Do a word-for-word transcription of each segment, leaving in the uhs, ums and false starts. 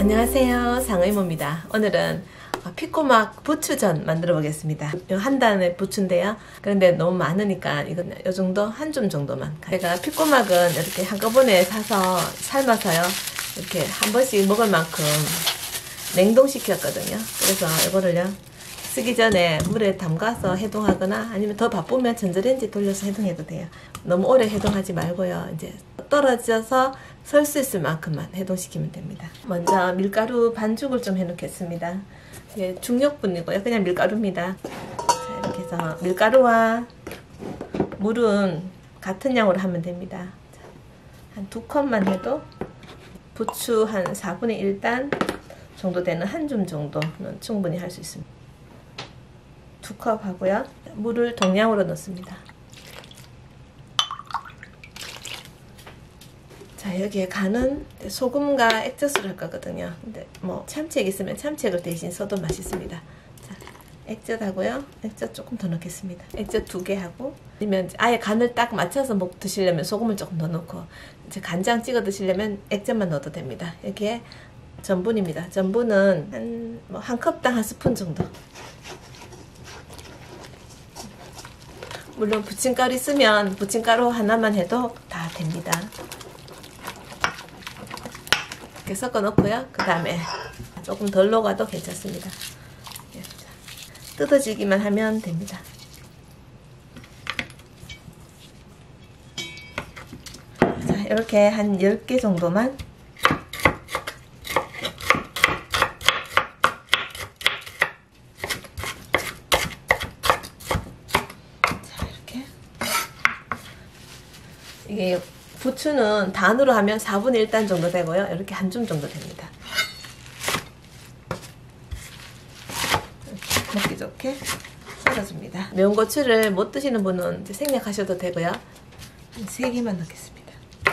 안녕하세요, 상의모입니다. 오늘은 피코막 부추전 만들어 보겠습니다. 한 단의 부추인데요. 그런데 너무 많으니까 이건 이 정도 한 줌 정도만. 제가 피코막은 이렇게 한꺼번에 사서 삶아서요, 이렇게 한 번씩 먹을 만큼 냉동시켰거든요. 그래서 이거를요 쓰기 전에 물에 담가서 해동하거나 아니면 더 바쁘면 전자레인지 돌려서 해동해도 돼요. 너무 오래 해동하지 말고요, 이제 떨어져서 설 수 있을 만큼만 해동시키면 됩니다. 먼저 밀가루 반죽을 좀 해놓겠습니다. 이게 중력분이고요, 그냥 밀가루입니다. 자, 이렇게 해서 밀가루와 물은 같은 양으로 하면 됩니다. 한 두 컵만 해도 부추 한 사분의 일 단 정도 되는 한 줌 정도는 충분히 할 수 있습니다. 두 컵 하고요, 물을 동량으로 넣습니다. 자, 여기에 간은 소금과 액젓을 할 거거든요. 근데 뭐 참치액 있으면 참치액을 대신 써도 맛있습니다. 자, 액젓하고요, 액젓 조금 더 넣겠습니다. 액젓 두 개 하고, 아니면 아예 간을 딱 맞춰서 먹 드시려면 소금을 조금 더 넣고, 이제 간장 찍어 드시려면 액젓만 넣어도 됩니다. 여기에 전분입니다. 전분은 한 뭐 한 컵당 한 스푼 정도. 물론 부침가루 있으면 부침가루 하나만 해도 다 됩니다. 이렇게 섞어 놓고요, 그 다음에 조금 덜 녹아도 괜찮습니다. 뜯어지기만 하면 됩니다. 자, 이렇게 한 열 개 정도만. 자, 이렇게. 이게 부추는 단으로 하면 사분의 일 단 정도 되고요, 이렇게 한 줌 정도 됩니다. 이렇게 먹기 좋게 썰어줍니다. 매운 고추를 못 드시는 분은 이제 생략하셔도 되고요. 세 개만 넣겠습니다.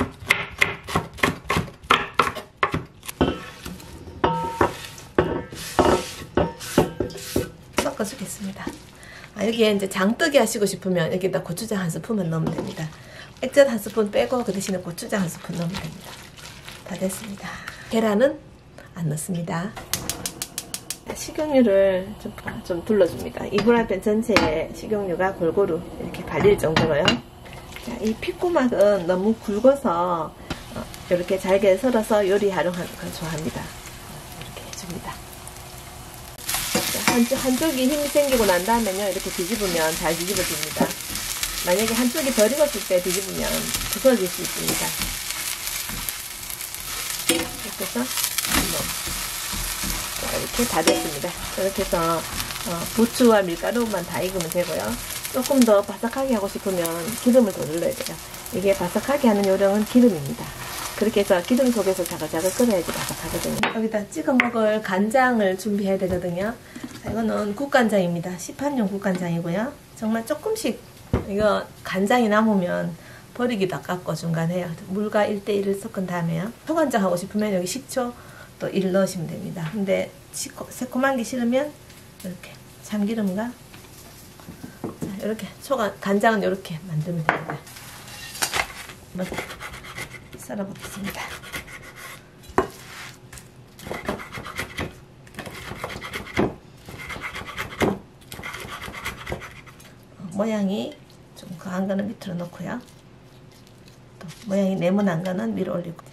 섞어주겠습니다. 아, 여기에 이제 장뜨기 하시고 싶으면 여기다 고추장 한 스푼만 넣으면 됩니다. 액젓 한 스푼 빼고 그 대신에 고추장 한 스푼 넣으면 됩니다. 다 됐습니다. 계란은 안 넣습니다. 식용유를 좀, 좀 둘러줍니다. 이 프라이팬 전체에 식용유가 골고루 이렇게 발릴 정도로요. 자, 이 피코막은 너무 굵어서 어, 이렇게 잘게 썰어서 요리 활용하는 걸 좋아합니다. 이렇게 해줍니다. 자, 한쪽, 한쪽이 힘이 생기고 난 다음에요, 이렇게 뒤집으면 잘 뒤집어집니다. 만약에 한쪽이 덜 익었을 때 뒤집으면 부서질 수 있습니다. 이렇게 해서 자, 이렇게 다 됐습니다. 이렇게 해서 어, 부추와 밀가루만 다 익으면 되고요. 조금 더 바삭하게 하고 싶으면 기름을 더 넣어야 돼요. 이게 바삭하게 하는 요령은 기름입니다. 그렇게 해서 기름 속에서 자글자글 끓여야지 바삭하거든요. 여기다 찍어 먹을 간장을 준비해야 되거든요. 자, 이거는 국간장입니다. 시판용 국간장이고요. 정말 조금씩, 이거 간장이 남으면 버리기도 아깝고 중간에 물과 일 대 일을 섞은 다음에요, 초간장 하고 싶으면 여기 식초 또 일 넣으시면 됩니다. 근데 시코, 새콤한 게 싫으면 이렇게 참기름과, 자, 이렇게 초간, 간장은 이렇게 만들면 됩니다. 한번 썰어 보겠습니다. 모양이 좀 강한 거는 밑으로 놓고요, 또 모양이 네모난 거는 위로 올리고.